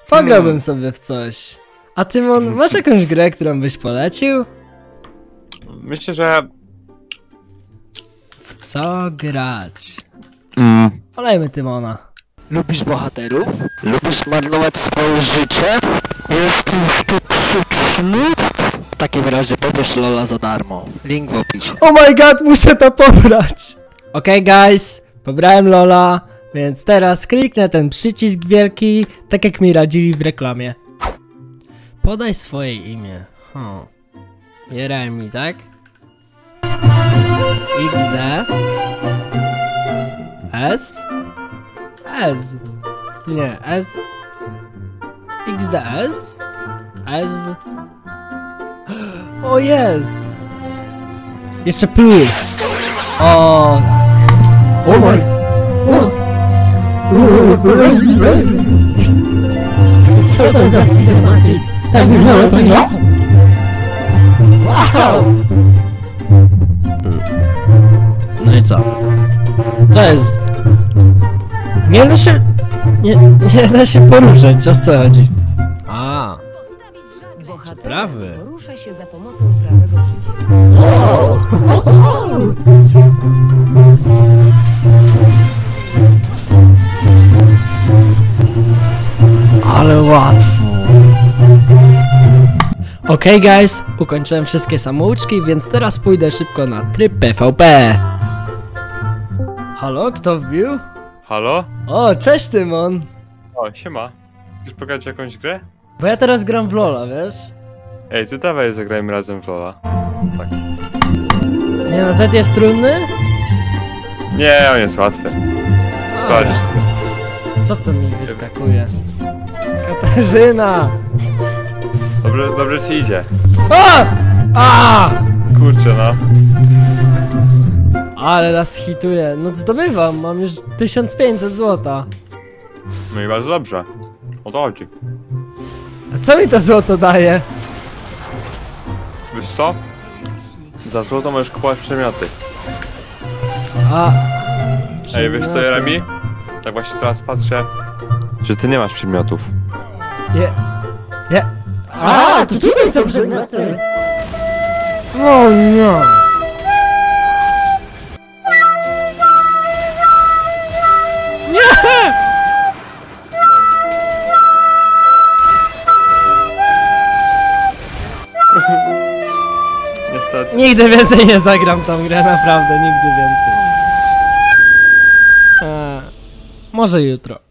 Pograłbym sobie w coś. A Tymon, masz jakąś grę, którą byś polecił? Myślę, że... W co grać? Polejmy Tymona. Lubisz bohaterów? Lubisz marnować swoje życie? Jesteś toksyczny? W takim razie pobierz Lola za darmo. Link w opisie. Oh my god, muszę to pobrać! Okej, guys, pobrałem Lola, więc teraz kliknę ten przycisk wielki, tak jak mi radzili w reklamie. Podaj swoje imię. Jeremi, tak? XD S S nie, S XDS S O, jest! Jeszcze plus! O! Oh my! Co to za cinematic? Tak wygląda to ja? Wow! No i co? To jest... Nie da się... Nie da się poruszać, o co chodzi? A, prawy. Porusza się za pomocą prawego przycisku. Ale łatwo. Okej, guys, ukończyłem wszystkie samouczki, więc teraz pójdę szybko na tryb PvP. Halo, kto wbił? Halo? O, cześć Tymon. O, siema. Chcesz pograć w jakąś grę? Bo ja teraz gram w Lola, wiesz? Ej, ty dawaj zagrajmy razem w Lola. Tak. Nie no, Z jest trudny? Nie, on jest łatwy. Poradzisz sobie. Co to mi wyskakuje? Katarzyna! Dobrze ci idzie. A! Kurczę, no. Ale raz hituję. No zdobywam, mam już 1500 złota. No i bardzo dobrze. O to chodzi. A co mi to złoto daje? Wiesz co? Za złoto możesz kupować przedmioty. A... Ej, wiesz co, Jeremi? Tak właśnie teraz patrzę, że ty nie masz przedmiotów. A, to tutaj są przedmioty! O nie! Nie! Niestety. Nigdy więcej nie zagram tą grę, naprawdę, nigdy więcej. Może jutro.